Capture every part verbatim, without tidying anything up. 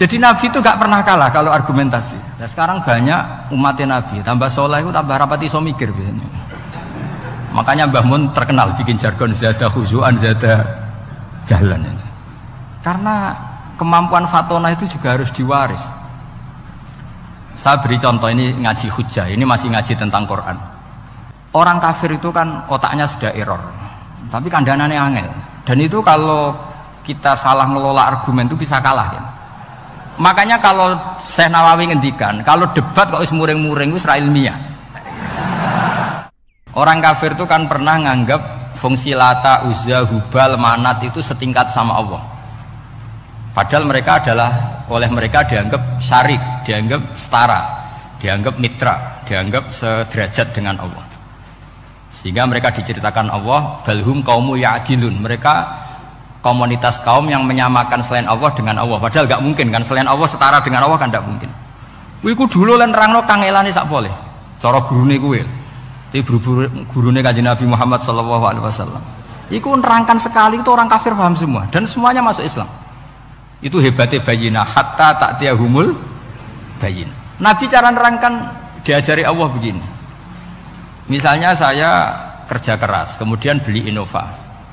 Jadi Nabi itu gak pernah kalah kalau argumentasi. Nah, sekarang banyak umatnya Nabi, tambah soleh itu tambah rapati iso mikir biasanya. Makanya Mbah Mun terkenal bikin jargon zada khuzuan zada jalan ini. Karena kemampuan fatona itu juga harus diwaris. Saya beri contoh, ini ngaji hujah, ini masih ngaji tentang Quran. Orang kafir itu kan otaknya sudah error, tapi kandanannya angel. Dan itu kalau kita salah ngelola argumen itu bisa kalah ya. Makanya kalau Syekh Nawawi ngendikan, kalau debat kok wis muring-muring wis ra ilmiah. Orang kafir itu kan pernah nganggap fungsi Lata, Uzza, Hubal, Manat itu setingkat sama Allah. Padahal mereka adalah oleh mereka dianggap syarik, dianggap setara, dianggap mitra, dianggap sederajat dengan Allah. Sehingga mereka diceritakan Allah balhum qaumu ya'dilun. Mereka komunitas kaum yang menyamakan selain Allah dengan Allah. Padahal gak mungkin kan, selain Allah setara dengan Allah kan gak mungkin. Wiku dulu lan nerangno kangelane sak boleh. Cara gurune kuwi. Iki gurune Kanjeng Nabi Muhammad sallallahu alaihi wasallam. Iku nerangkan sekali itu orang kafir paham semua dan semuanya masuk Islam. Itu hebatnya bayina hatta ta'tiyahumul bayin. Nabi cara nerangkan diajari Allah begini. Misalnya saya kerja keras, kemudian beli Innova.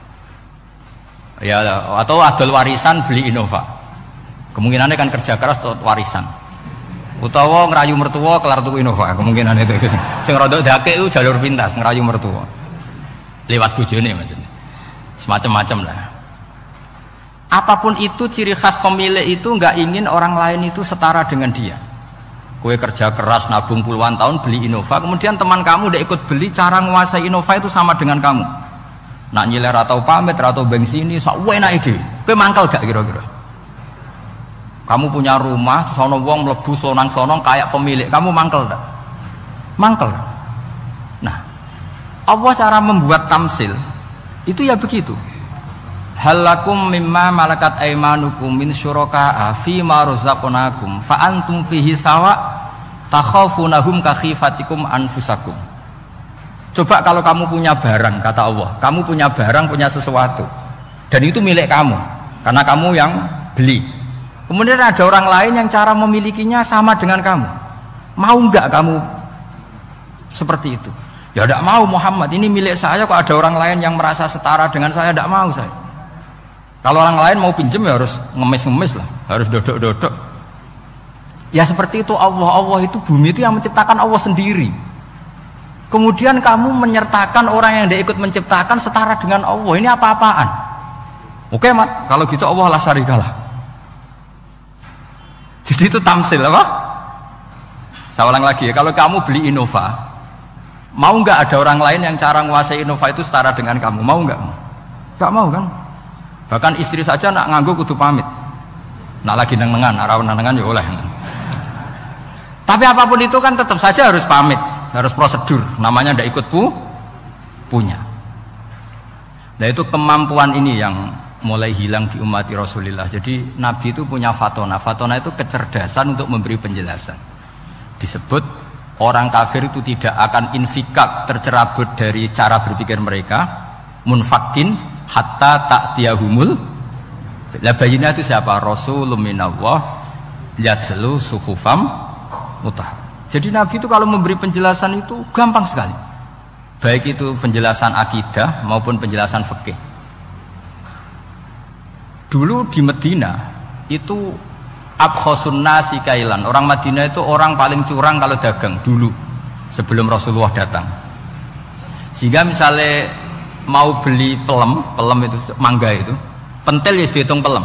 Ya, atau adol warisan beli Innova. Kemungkinannya kan kerja keras atau warisan. Utawa ngerayu mertua kelar tuku Innova, kemungkinan itu. Sing rodok dake itu jalur pintas ngerayu mertua. Lewat bojone maksudnya. Semacam-macam lah. Apapun itu ciri khas pemilik itu nggak ingin orang lain itu setara dengan dia. Kue kerja keras nabung puluhan tahun beli Innova, kemudian teman kamu udah ikut beli, cara menguasai Innova itu sama dengan kamu. Nak nyiler atau pamit atau bensin ini, sok enak ide. Kue mangkal gak kira-kira? Kamu punya rumah, sono wong mlebu sonang-sonong kayak pemilik, kamu mangkal gak? Mangkal. Nah, Allah cara membuat tamsil itu ya begitu. Halakum mimma malakat aimanukum min syuraka'a fi ma razaqnakum fa antum fihi sawa takhafunahum ka khifatikum anfusakum. Coba kalau kamu punya barang, kata Allah, kamu punya barang, punya sesuatu dan itu milik kamu karena kamu yang beli. Kemudian ada orang lain yang cara memilikinya sama dengan kamu. Mau enggak kamu seperti itu? Ya enggak mau Muhammad, ini milik saya kok ada orang lain yang merasa setara dengan saya, enggak mau saya. Kalau orang lain mau pinjem ya harus ngemis-ngemis lah, harus dodok-dodok. Ya seperti itu Allah, Allah itu bumi itu yang menciptakan Allah sendiri. Kemudian kamu menyertakan orang yang dia ikut menciptakan setara dengan Allah, ini apa-apaan? Oke mat, kalau gitu Allah la syarikalah. Jadi itu tamsil apa? Saya ulang lagi ya, kalau kamu beli Innova, mau nggak ada orang lain yang cara menguasai Innova itu setara dengan kamu? Mau nggak? Nggak mau kan? Bahkan istri saja nak nganggo kudu pamit. Nak lagi neng-nengan, nak rawan neng-nengan ya oleh. Tapi apapun itu kan tetap saja harus pamit, harus prosedur. Namanya ndak ikut pu punya. Nah itu kemampuan ini yang mulai hilang di umat Rasulullah. Jadi Nabi itu punya fatona. Fatona itu kecerdasan untuk memberi penjelasan. Disebut orang kafir itu tidak akan infikak, tercerabut dari cara berpikir mereka. Munfakin hatta ta'tiyahumul la bayina itu siapa? Rasulun minallah yatlu suhufam mutahhar. Jadi Nabi itu kalau memberi penjelasan itu gampang sekali, baik itu penjelasan akidah maupun penjelasan fikih. Dulu di Medina itu abkhosun nasi kailan, orang Madinah itu orang paling curang kalau dagang dulu sebelum Rasulullah datang. Sehingga misalnya mau beli pelem, pelem itu mangga itu, pentil ya dihitung pelem.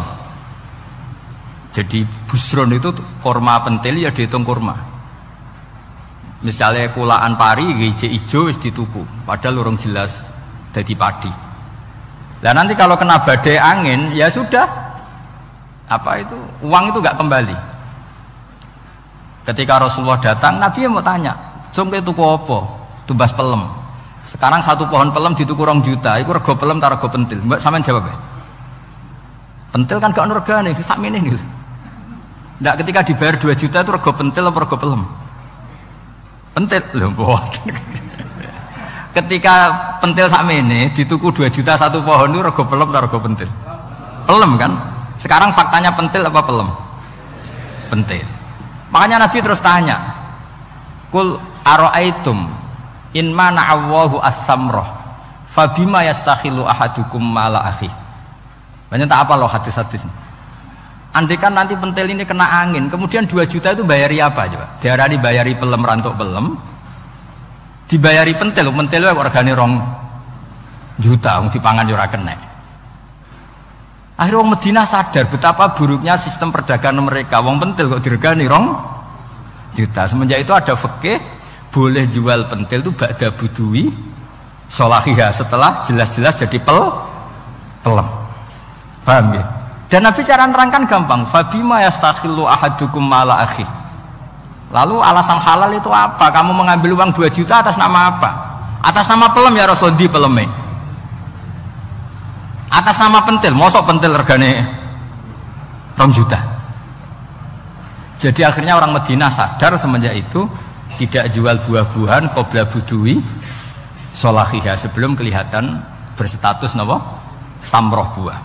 Jadi busron itu kurma pentil ya dihitung kurma. Misalnya kulaan pari, hijau hijau wis dituku, padahal urung jelas jadi padi. Nah nanti kalau kena badai angin, ya sudah, apa itu uang itu gak kembali. Ketika Rasulullah datang, Nabi mau tanya, "Cung tuku apa?" Tumbas pelem. Sekarang satu pohon pelem dituku rong juta, itu rego pelem tar rego pentil. Mbak sampean jawab ya? Pentil kan gak ono regane, sak meneh niku. Ndak ketika dibayar dua juta itu rego pentil apa rego pelem? Pentil lho mboten. Ketika pentil sak meneh dituku dua juta satu pohon itu rego pelem tar rego pentil? Pelem kan? Sekarang faktanya pentil apa pelem? pentil. Makanya Nabi terus tanya, kul aro'aitum in mana Allahu as-samroh fabima yastakhilu ahadukum mala akhi. Banyak tak apa loh hadis-hadis. Andai kan nanti pentil ini kena angin, kemudian dua juta itu bayari apa coba? Diarani bayari pelem rantuk pelem, dibayari pentil, pentil kok regane rong juta, wong dipangan yo ora kena. Akhirnya wong Madinah sadar betapa buruknya sistem perdagangan mereka. Wong pentil kok diregani rong juta. Semenjak itu ada fikih boleh jual pentil itu ba'da budui sholahiyah, setelah jelas-jelas jadi pel pelem. Paham ya? Dan Nabi cara nerangkan gampang, fabima yastakhillu ahadukum mala akhi. Lalu alasan halal itu apa? Kamu mengambil uang dua juta atas nama apa? Atas nama pelem ya Rasul, di peleme. Atas nama pentil, mosok pentil regane rong juta. Jadi akhirnya orang Madinah sadar semenjak itu tidak jual buah-buahan qobla budui sholahiyah, sebelum kelihatan berstatus napa? Samroh buah.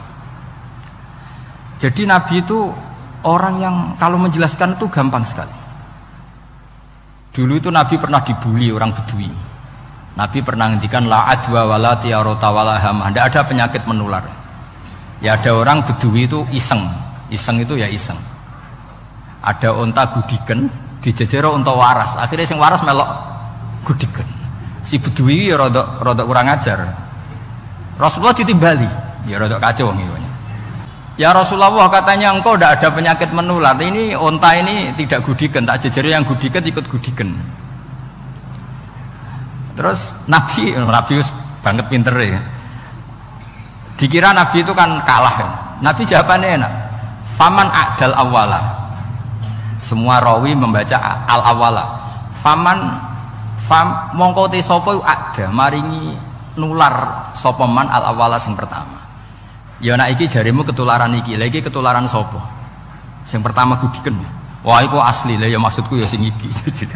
Jadi Nabi itu orang yang kalau menjelaskan itu gampang sekali. Dulu itu Nabi pernah dibully orang Bedui. Nabi pernah ngendikan la adwa wala tiyarata wala hamah, tidak ada penyakit menular. Ya ada orang Bedui itu iseng, iseng itu ya iseng. Ada onta gudiken, dijejero onta waras. Akhirnya sing waras melok gudiken. Si Bedui ya rodok rodok kurang ajar. Rasulullah ditimbali, ya rodok kacau ngene. Ya Rasulullah, katanya engkau tidak ada penyakit menular. Ini onta ini tidak gudiken, tak jejero yang gudiken ikut gudiken. Terus Nabi, Nabi banget pinter ya. Dikira Nabi itu kan kalah ya. Nabi jawabannya enak. Faman a'dal awala. Semua rawi membaca al awala. Faman fam mongko te sapa ada maringi nular sapa man al awala sing pertama. Ya nak iki jarimu ketularan iki, lagi ketularan sapa? Sing pertama gudiken. Wah iku asli lah ya, maksudku ya sing iki.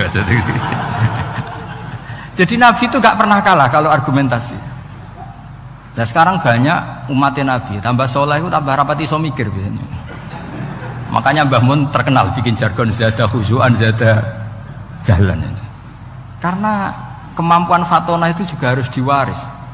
Jadi Nabi itu gak pernah kalah kalau argumentasi. Nah sekarang banyak umatnya Nabi tambah soleh itu tambah rapati iso mikir biasanya. Makanya Mbah Mun terkenal bikin jargon zada khusyuan zada jalan ini. Karena kemampuan fatona itu juga harus diwaris.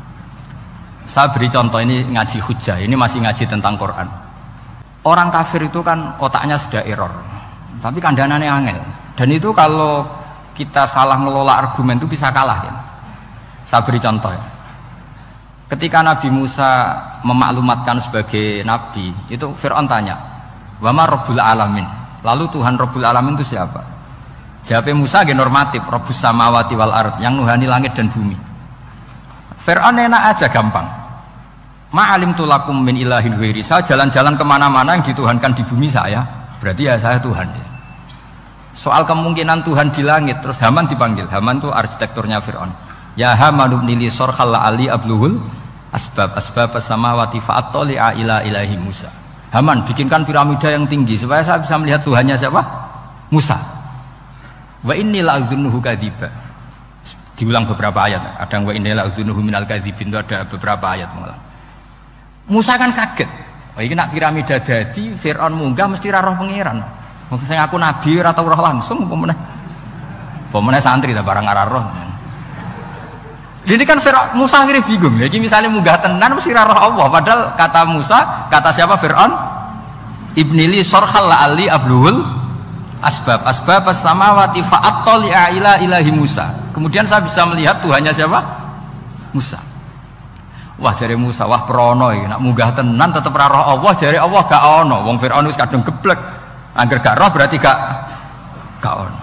Saya beri contoh, ini ngaji hujah, ini masih ngaji tentang Quran. Orang kafir itu kan otaknya sudah error, tapi kandanannya angel. Dan itu kalau kita salah ngelola argumen itu bisa kalah ya. Saya beri contoh ya. Ketika Nabi Musa memaklumatkan sebagai nabi, itu Fir'aun tanya, "Wama Rabbul Alamin?" Lalu Tuhan Rabbul Alamin itu siapa? Jawabnya Musa ge normatif, Rabbus samawati wal ard, yang nuhani langit dan bumi. Fir'aun enak aja gampang. Ma'alim tulakum min ilahin ghairi. Saya jalan-jalan kemana-mana yang dituhankan di bumi saya, berarti ya saya Tuhan ya. Soal kemungkinan Tuhan di langit, terus Haman dipanggil. Haman itu arsitekturnya Fir'aun. Ya Haman ibnili sorkhal ali abluhul asbab asbab samawati fa'attali'a ila ilahi Musa. Haman bikinkan piramida yang tinggi supaya saya bisa melihat Tuhannya siapa? Musa. Wa inni la'adzunuhu kadziba. Diulang beberapa ayat. Ada wa inni la'adzunuhu minal kadzibin, itu ada beberapa ayat malah. Musa kan kaget. Oh ini nak piramida dadi Fir'aun munggah mesti ra roh pangeran. Mungkin saya aku nabi atau roh langsung pemenang pemenang santri tak barang arah roh. Jadi kan Fir'aun, Musa akhirnya bingung. Jadi misalnya munggah tenan mesti roh Allah. Padahal kata Musa, kata siapa Fir'aun? Ibnili sorkhal ali abluhul asbab asbab samawati fa'attali'a ila ilahi Musa. Kemudian saya bisa melihat Tuhannya siapa? Musa. Wah jari Musa, wah perono iki nak munggah tenan tetep ra roh Allah, jari Allah gak ono. Wong Fir'aun wis kadung geblek. Angger gak roh berarti gak gak ono.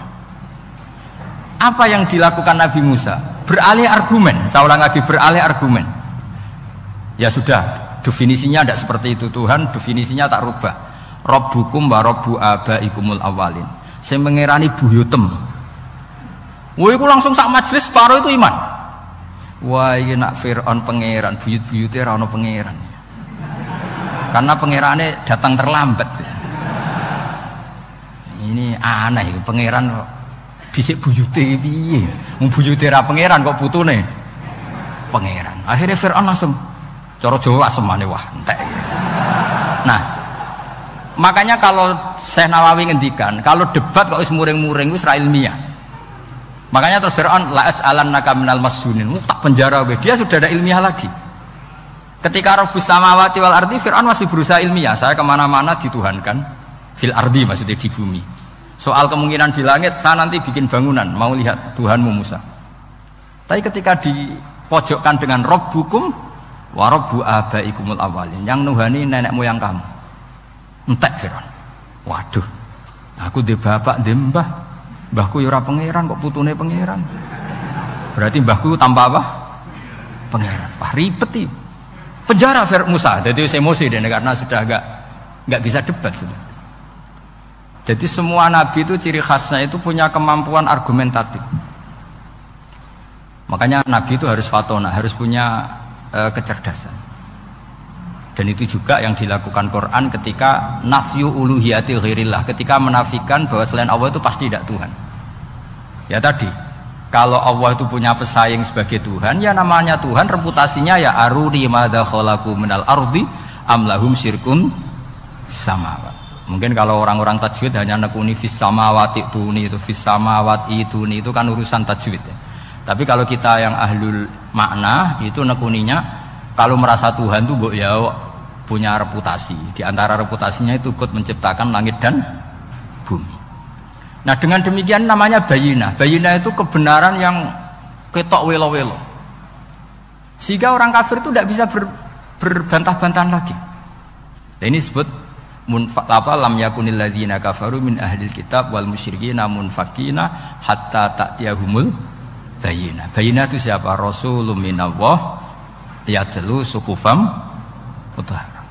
Apa yang dilakukan Nabi Musa? Beralih argumen. Saya ulang lagi, beralih argumen. Ya sudah, definisinya tidak seperti itu. Tuhan definisinya tak rubah. Rabbukum wa rabbu abaikumul awalin. Saya mengirani buyutem. Wah, itu langsung sak majelis separuh itu iman. Wah, ini nak Fir'aun pangeran, buyut-buyutnya rano pangeran. Karena pangerannya datang terlambat. Ini aneh, pangeran dhisik buyute piye? Wong buyute ra pangeran kok putune pangeran. Akhirnya Fir'aun langsung cara Jawa asemane wah entek. Nah, Makanya kalau Syekh Nawawi ngendikan, kalau debat kok wis muring-muring wis ra ilmiah. Makanya terus Fir'aun la as'alannaka minal masjunin, tak penjara we. Dia sudah ada ilmiah lagi. Ketika Rabbus samawati wal ardi, Fir'aun masih berusaha ilmiah. Saya kemana-mana dituhankan fil ardi, maksudnya di bumi. Soal kemungkinan di langit, saya nanti bikin bangunan, mau lihat Tuhanmu Musa. Tapi ketika dipojokkan dengan Rabbukum wa Rabbu abaikumul awalin, yang nuhani nenek moyang kamu, entek Fir'aun. Waduh, aku di bapak di mbah, mbahku yura pangeran kok putune pangeran. Berarti mbahku tanpa apa? Pangeran. Wah ribet nih. Penjara Fir Musa, jadi emosi deh karena sudah agak nggak bisa debat sudah. Jadi semua nabi itu ciri khasnya itu punya kemampuan argumentatif. Makanya nabi itu harus fatona, harus punya uh, kecerdasan. Dan itu juga yang dilakukan Quran ketika nafyu uluhiyatil ghairillah, ketika menafikan bahwa selain Allah itu pasti tidak Tuhan. Ya tadi, kalau Allah itu punya pesaing sebagai Tuhan, ya namanya Tuhan, reputasinya ya aruni madza khalaqu minal ardi am lahum syirkun fis samawat. Mungkin kalau orang-orang tajwid hanya nekuni fis samawati tuni, itu fis samawati tuni, itu kan urusan tajwid ya. Tapi kalau kita yang ahlul makna itu nekuninya, kalau merasa Tuhan itu ya punya reputasi. Di antara reputasinya itu ikut menciptakan langit dan bumi. Nah dengan demikian namanya bayinah. Bayinah itu kebenaran yang ketok welo-welo. Sehingga orang kafir itu tidak bisa ber, berbantah-bantahan lagi. Nah, ini disebut munfaq lam yakunil ladzina kafaru min ahlil kitab wal musyrikina munfaqina hatta ta'tiyahumul bayinah. Bayinah itu siapa? Rasulun minallah yatlu suhufam mutahharah.